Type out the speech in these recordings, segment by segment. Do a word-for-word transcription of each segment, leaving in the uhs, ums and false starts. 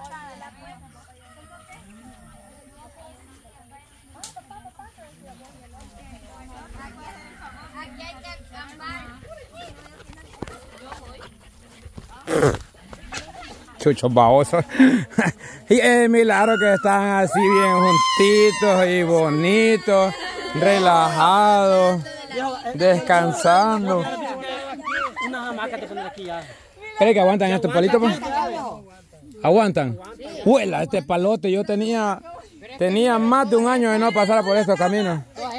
Chuchos babosos. Y es milagro que están así bien juntitos y bonitos, relajados, descansando. ¿Cree que aguantan estos palitos? Pues? ¿Aguantan? Huela, este palote, yo tenía, tenía más de un año de no pasar por estos caminos.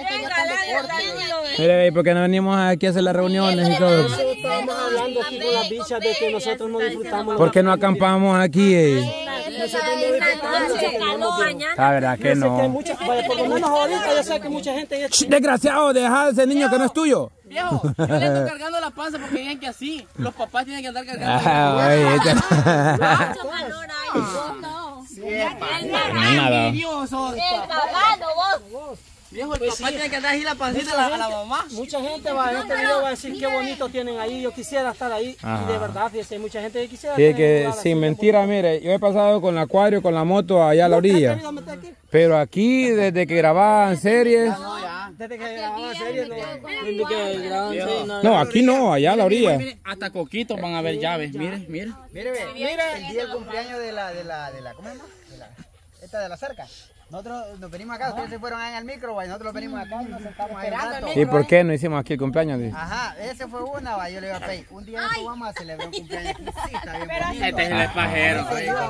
Mire, ¿por qué no venimos aquí a hacer las reuniones y todo? Estamos hablando aquí con las bichas de que nosotros no disfrutamos. ¿Por qué no acampamos aquí? Eh? Nosotros no disfrutamos. La verdad que no. Por lo menos ahorita yo sé que mucha gente... Desgraciado, deja a ese niño que no es tuyo. Viejo, yo le estoy cargando la panza porque digan que así los papás tienen que andar cargando. Ah, oye, este... Mucho calor hay, vos no. El nada. papá, no vos. Viejo, el papá tiene que andar ahí la pancita a la, a la mamá. Mucha gente va en este video va a decir qué bonito tienen ahí, yo quisiera estar ahí. Y de verdad, fíjese, mucha gente que quisiera Sí, estar que sin mentira, mire, yo he pasado con el acuario, con la moto allá a la orilla. Pero aquí, desde que grababan series... Desde que grababan series, no. Desde que grababan series, no. No, aquí no, allá a la orilla. Mire, hasta coquitos van a ver llaves, mire, mire. Mire, mire, el día del cumpleaños de la, de la, de la, ¿cómo se llama? De la, esta de la cerca. Nosotros nos venimos acá, ustedes se fueron ahí al micro, y nosotros venimos acá y nos sentamos ahí un rato. ¿Y por qué no hicimos aquí el cumpleaños? Dice? Ajá, ese fue una, va, yo le iba a pedir. Un día esto vamos a celebrar un cumpleaños aquí, sí, está bien bonito. Este es el pajero.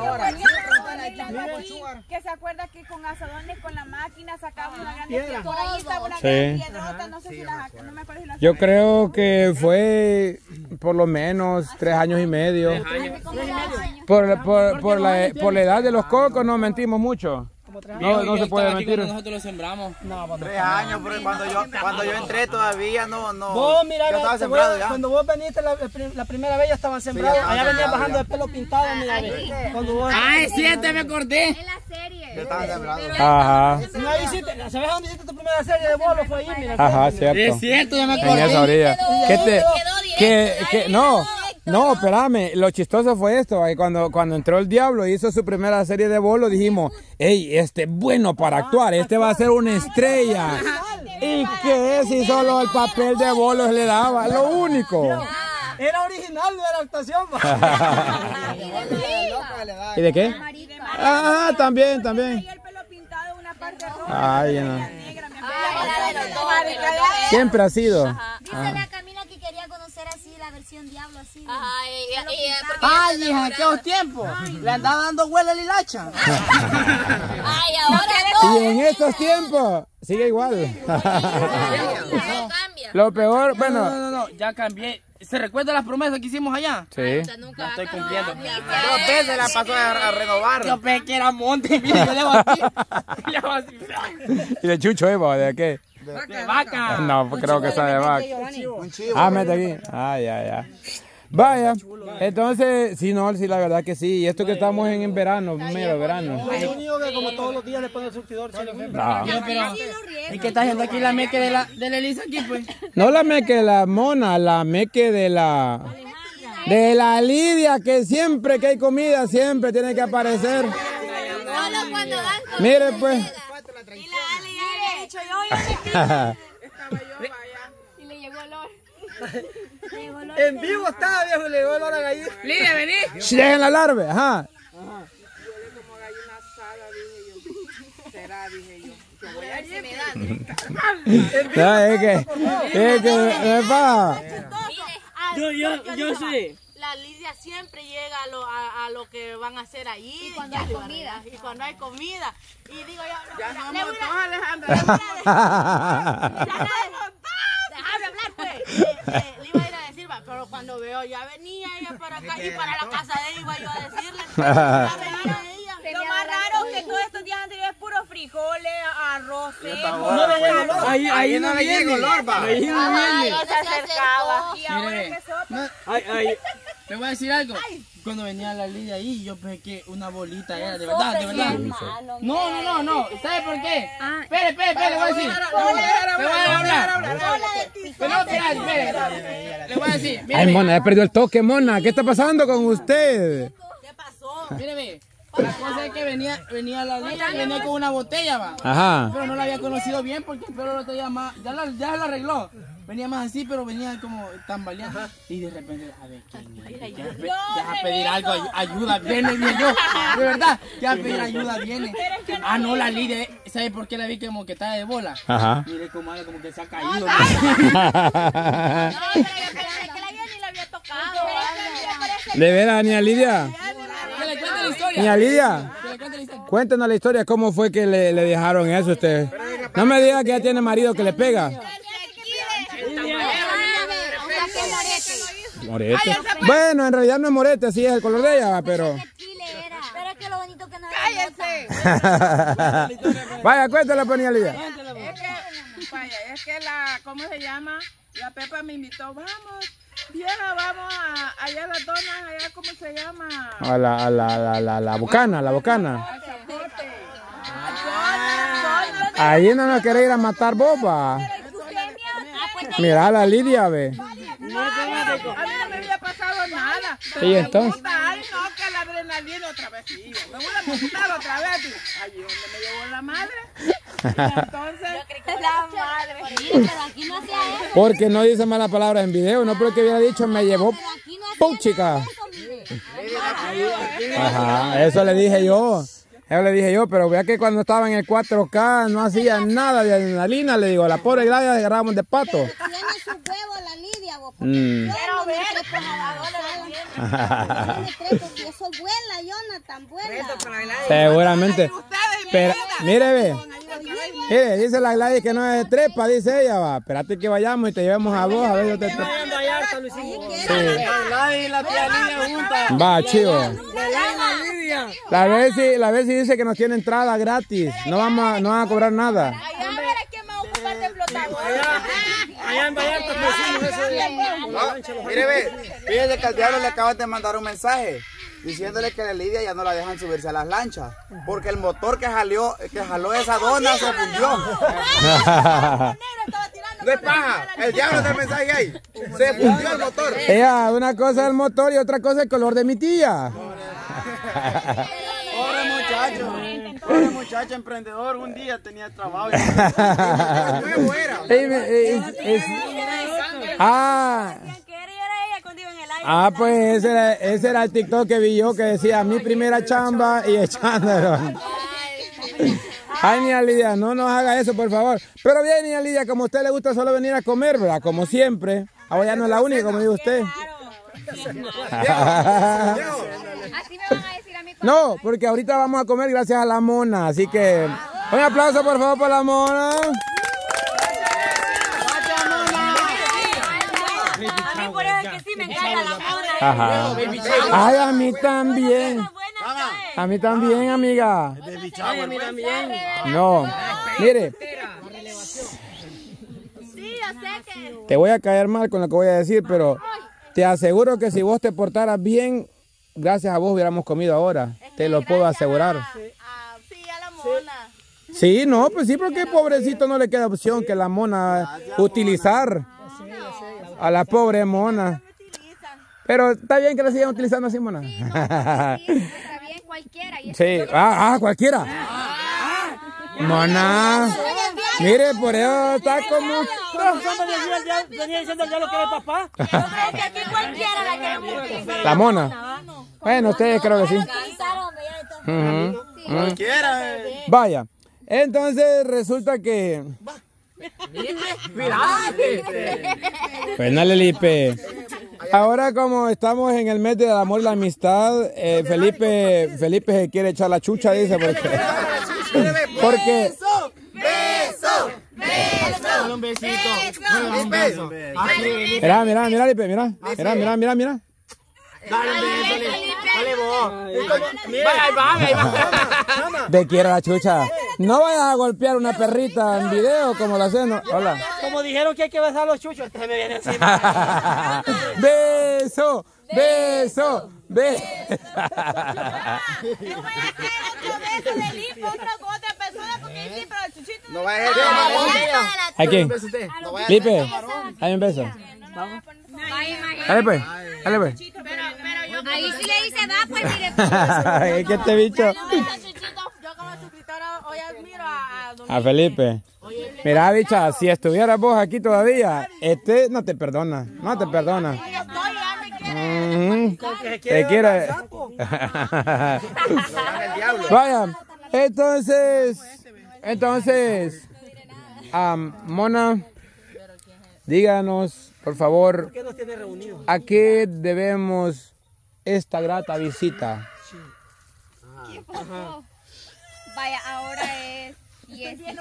Que se acuerda que con asadones, con la máquina, sacamos una gran piedra. Por ahí estaba una Sí. gran piedrota, no sé si la, no me acuerdo si la Yo creo que fue por lo menos tres años y medio. Por, por, por, la, por la edad de los cocos no mentimos mucho. No, no se puede mentir. Nosotros lo sembramos. No, tres años, pero cuando yo, cuando yo entré todavía no, no. Vos, mira, yo estaba te sembrado voy a- ya. cuando vos veniste la, la primera vez ya estaban sembrados. ya Allá estaban venían sembrados, bajando ya. el pelo pintado, mira. ve. Cuando vos... Ah, es cierto, me acordé. En la serie. Yo estaba sembrado. Ajá, No, ahí hiciste- ¿sabes dónde hiciste tu primera serie de bolos? Fue ahí, mira. ajá, Es cierto. cierto, ya me En acordé. esa orilla. ¿Qué te, que, que, no, no, espérame, lo chistoso fue esto, que cuando, cuando entró el diablo y hizo su primera serie de bolos, dijimos, hey, este es bueno para actuar, este va a ser una estrella. ¿Y qué es si solo el papel de bolos le daba? Lo único. Era original, no era actuación. ¿Y de qué? Ah, también, también. Y el pelo pintado, una parte roja, Ay, no. negra, mi Siempre ha sido. Dice la Camila que quería conocer así la versión diablo así. Ajá, y, y, y, porque Ay, hija, en aquellos tiempos le andaba dando huela a Lilacha. ay, ahora Y no. en estos tiempos sigue igual. No cambia. Lo peor, No, bueno. no, no, ya cambié. ¿Se recuerda las promesas que hicimos allá? Sí. Usted nunca La estoy va a cumpliendo. cambiar. Dos veces la pasó a, a renovar. Yo pensé que era monte, mire, yo le hago así. Le hago así. ¿Y de chucho, Eva? ¿De qué? De vaca. No, pues creo que está de vaca. Un chivo. Ah, mete aquí. Ah, ya, ya. Vaya, entonces, sí, no, sí, la verdad que sí. Y esto que estamos en, en verano, mero verano. Lo único que como todos los días le ponen el surtidor. No, Yo, pero, ¿y qué está haciendo aquí la meque de la, de la Elisa aquí, pues? no la meque de la mona, la meque de la... De la Lidia, que siempre que hay comida, siempre tiene que aparecer. Solo cuando dan comida. Mire, pues. Y la Ali ya le he dicho yo, Y le llegó olor. En vivo estaba, viejo, le llegó el olor a gallina. Lidia, vení. Dejen la larva, ajá. No, es que, es que, es pa. Yo, yo, yo sé. La Lidia siempre llega a lo, a, a lo que van a hacer ahí. Y cuando hay comida. Y cuando hay comida. Y digo yo, ya no, no le voy vamos, a... Alejandra. Déjame hablar, pues. Eh, eh, le iba a ir a decir, va, pero cuando veo, ya venía ella para acá y para la casa de ella iba yo a decirle. Ya venía ella. Lo más raro es que todos estos días anteriores es puro frijoles, arroz seco. Ahí, ahí no le llega olor, va. Ahí no Ay, viene. no se acercaba. Y ahora Mire. que sopa. Ay, ay. Le voy a decir algo. Cuando venía la Lidia ahí, yo pensé que una bolita era, de verdad, de verdad. No, no, no, no. ¿Sabe por qué? Espere, espere, espere, le voy a decir. Le voy a hablar. Pero no, espera, espere. Le voy a decir. Ay, mona, ya perdió el toque, mona. ¿Qué está pasando con usted? ¿Qué pasó? Míreme, La cosa es que venía, venía la Lidia y venía con una botella, va. Ajá. Pero no la había conocido bien porque el pelo lo tenía más, ya, la, ya la arregló. Venía más así, pero venía como tambaleando. Y de repente, a ver, ¿quién es? Ya, pe, ya a pedir algo, ay- ayuda, viene, viene yo. De verdad, ya a pedir ayuda, viene. Ah, no, la Lidia, ¿sabe por qué la vi como que estaba de bola? Ajá. Mire cómo anda, como que se ha caído. No, pero yo pensé que la Lidia ni la había tocado. De veras, niña Lidia. Que le cuente la historia. Niña Lidia, Que le cuente la historia. cuéntanos la historia, cómo fue que le, le dejaron eso a usted. No me diga que ya tiene marido que le pega. Morete. Bueno, en realidad no es morete, así es el color de ella, va, pero... Pero es que lo bonito que no Vaya, cuéntale, pues, niña Lidia. Es que, vaya, es que la, ¿cómo se llama? La Pepa me invitó, vamos, vieja, vamos a, allá a las donas, allá, ¿cómo se llama? A la, a la, la, la, la bocana, la bocana. Al zapote. Ahí no nos quiere ir a matar boba. Mira la Lidia, ve. A mí no me había pasado nada. Pero ¿Y me entonces? gusta, ay, no, que la adrenalina otra vez, sí, me voy a montar otra vez. Y, ay, ¿dónde me llevó la madre? Y entonces, La madre. Pero aquí no hacía eso. Porque no dice malas palabras en video, no porque hubiera dicho me llevó Aquí no hacía puchica. eso, mire. Ajá, eso le dije yo. Eso le dije yo, pero vea que cuando estaba en el cuatro K no hacía nada de adrenalina, le digo, a la pobre Gladia le agarrábamos de pato. Tiene su huevo la Lidia, vos. Mm. Pero ver, si eso vuela, Jonathan, vuela. Seguramente. Pero, mire, ve. Mire, dice la Gladys que no es de trepa, dice ella, va. Espérate que vayamos y te llevemos a vos, a ver yo te trepa. En Vallarta lo hicimos. La y la tía Lidia juntas. Va, chivo. La Lidia. La vez si, la vez si dice que nos tiene entrada gratis. No vamos a, no van a cobrar nada. allá verás que me va a ocupar de flotador. Allá en Vallarta pusimos eso de... No, mire, ve, fíjese que al diablo le acaban de mandar un mensaje diciéndole que la Lidia ya no la dejan subirse a las lanchas porque el motor que jaló, que jaló esa dona se fundió. No es paja, el diablo del mensaje ahí. Se fundió el motor. Ella, una cosa es el motor y otra cosa es el color de mi tía. Pobre muchacho. Pobre muchacho emprendedor. Un día tenía trabajo. Nuevo era. Ey, me- ey, ey, ah, ah, pues ese era, ese era el TikTok que vi yo que decía mi primera chamba y echándolo. Ay, niña Lidia, no nos haga eso, por favor. Pero bien, niña Lidia, como a usted le gusta solo venir a comer, ¿verdad? Como siempre. Ahora ya no es la única, como dice usted. Así me van a decir a mí. No, porque ahorita vamos a comer gracias a la mona, así que un aplauso por favor por la mona. A mí por eso es que sí me encanta la mona. Ajá. Ay, a mí también. A mí también, amiga. Ay, a mí también. No, mire, Sí, yo sé que... te voy a caer mal con lo que voy a decir, pero te aseguro que si vos te portaras bien, gracias a vos hubiéramos comido ahora. Te lo puedo asegurar. Ah, sí, a la mona. Sí, no, pues sí, porque pobrecito no le queda opción que la mona utilizar a la pobre mona. Pero está bien que la sigan utilizando así, mona. Sí, está bien cualquiera. Y Sí, ah, ah, cualquiera. Mona, mire, por eso está como... Venía diciendo ya lo que era papá. Yo creo que aquí cualquiera la queremos utilizar. La mona. Bueno, ustedes creo que sí. cansaron, ya de todo. Ujú. Cualquiera. Vaya, entonces resulta que... Pues no, Felipe. Ahora como estamos en el mes del amor y la amistad, eh, Felipe, Felipe se quiere echar la chucha, dice, porque... Porque... Dale un besito. Dale un beso. Así, Mira, mira, mira, Felipe, mira. Mira, mira, mira, mira. dale un beso. Dale vos. Vaya, ahí va, ahí va. Te quiero la chucha. No vayas a golpear una perrita en video como lo hacen. Hola. Como dijeron que hay que besar a los chuchos, entonces me viene encima. Beso, beso, beso. No voy a hacer otro beso de lipo, otra con otra persona, porque siempre los chuchitos... No va a ser. ¿A quién? No vaya a Lipe, dame un beso. No, Dale pues, dale pues. pero, pero yo Ahí sí le dice da, pues mire. Es que este bicho. Yo como suscriptora hoy admiro a, a, don A Felipe. Mira, bicha, si estuvieras vos aquí todavía, este no te perdona. No te perdona. Yo estoy, ya me quiere. Mhm. Que Te quiere. Vaya, entonces, entonces, um, Mona, díganos, por favor, ¿Por qué nos tiene reunidos? ¿a qué debemos esta grata visita? ¿Qué pasó? Vaya, ahora es dieciséis.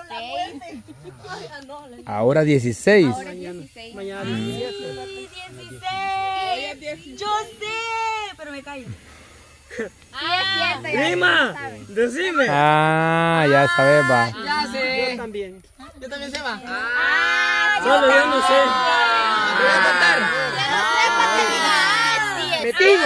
Ahora dieciséis. Ahora es dieciséis. Mañana diecisiete. dieciséis. Yo sé, pero me caí. Ah, es cierto, ya Prima, sabe. decime. Ah, ya sabes, va. Ya Yo sé. también. Yo también sé, va. Ah, Solo yo no sé. Voy a contar. Metido.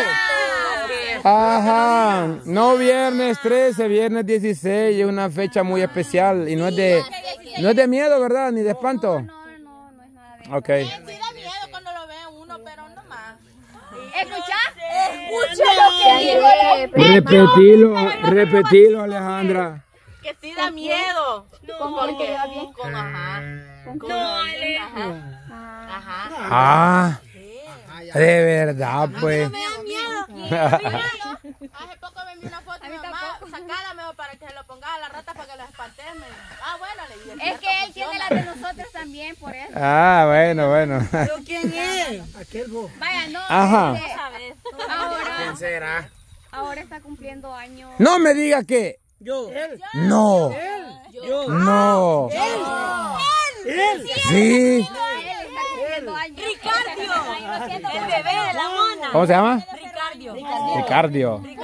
Ajá, no viernes trece, viernes dieciséis, es una fecha muy especial y no es de, no es de miedo, ¿verdad? Ni de espanto. No, no, no es nada de Ok. sí da miedo cuando lo ve uno, pero no más. ¿Escucha? Escucha lo que dijo la Repetilo, repetilo, Alejandra. Que sí da miedo. ¿Con quién te llevas bien? Con ajá. Con Ale. ajá. Ajá. Ah, de verdad, pues. Me da miedo. Hace poco me envió una foto de mi mamá, sacala mejor para que se lo ponga a la rata para que los espanteme. Ah, bueno, le dije. Es que él tiene la de nosotros también, por eso. Ah, bueno, bueno. ¿Pero quién es? Aquel vos. Vaya, no. Ajá. este, ahora, ¿Quién será? ahora está cumpliendo años. No me diga que. Yo. Él. No, Yo. no. Él. Sí. Él está cumpliendo años. Ricardio. El bebé de la mona. ¿Cómo se llama? Ricardio. Ricardio.